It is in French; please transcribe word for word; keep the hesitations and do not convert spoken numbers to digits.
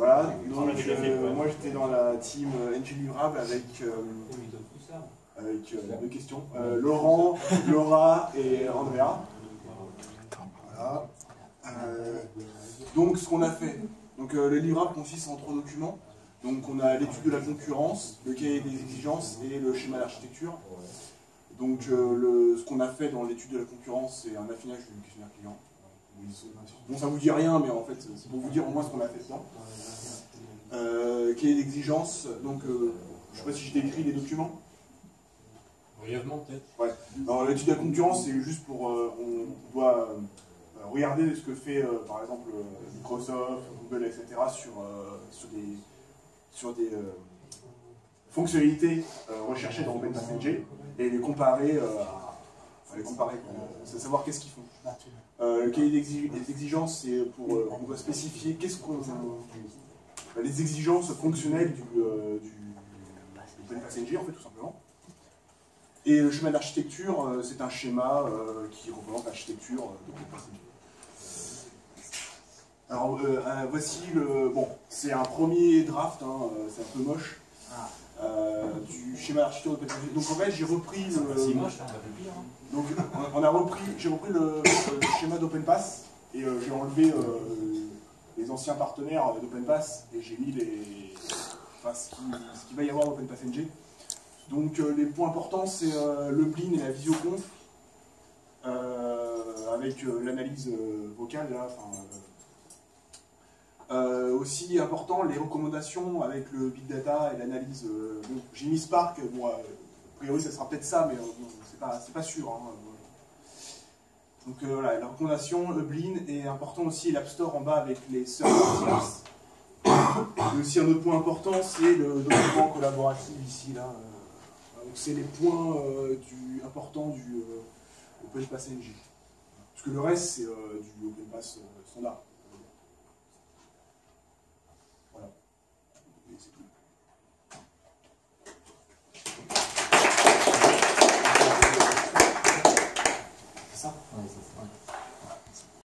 Voilà, donc euh, moi j'étais dans la team N G Livrable avec, euh, avec euh, deux questions. Euh, Laurent, Laura et Andrea. Voilà. Euh, donc ce qu'on a fait, donc, euh, le livrable consiste en trois documents. Donc on a l'étude de la concurrence, le cahier des exigences et le schéma d'architecture. Donc euh, le, ce qu'on a fait dans l'étude de la concurrence, c'est un affinage du questionnaire client. Bon, ça vous dit rien, mais en fait, c'est pour vous dire au moins ce qu'on a fait dedans. Euh, cahier d'exigence, donc euh, je ne sais pas si je décris les documents. Brièvement peut-être. Ouais. Alors l'étude de la concurrence, c'est juste pour, euh, on doit euh, regarder ce que fait euh, par exemple Microsoft, Google, et cetera sur, euh, sur des, sur des euh, fonctionnalités euh, recherchées dans OpenPassNG et les comparer, euh, à, enfin, les comparer, c'est savoir qu'est-ce qu'ils font. Euh, le cahier des exigences, c'est pour, euh, on doit spécifier qu'est-ce qu'on, euh, les exigences fonctionnelles du, euh, du OpenPassNG en fait tout simplement. Et le schéma d'architecture, euh, c'est un schéma euh, qui représente l'architecture de OpenPassNG. Alors euh, euh, voici le, bon, c'est un premier draft, hein, euh, c'est un peu moche. Euh, du schéma d'architecture de OpenPassNG. Donc en fait j'ai repris le. C'est moche, ça va plus pire. Hein. Donc on a repris, j'ai repris le, le schéma d'OpenPass et euh, j'ai enlevé euh, les anciens partenaires d'OpenPass et j'ai mis les, enfin, ce qu'il ce qui va y avoir dans OpenPassNG. Donc euh, les points importants c'est euh, le Blin et la visioconf euh, avec euh, l'analyse euh, vocale là. Enfin, euh, euh, aussi important les recommandations avec le big data et l'analyse. Euh, bon, j'ai mis Spark, bon, euh, a priori ça sera peut-être ça, mais euh, bon, c'est pas, c'est pas sûr. Hein. Donc euh, voilà, la recommandation, Blin, et important aussi l'App Store en bas avec les servers. Et aussi un autre point important, c'est le document collaboratif ici là. Euh, donc c'est les points euh, du, importants du euh, OpenPassNG. Parce que le reste c'est euh, du OpenPass euh, standard.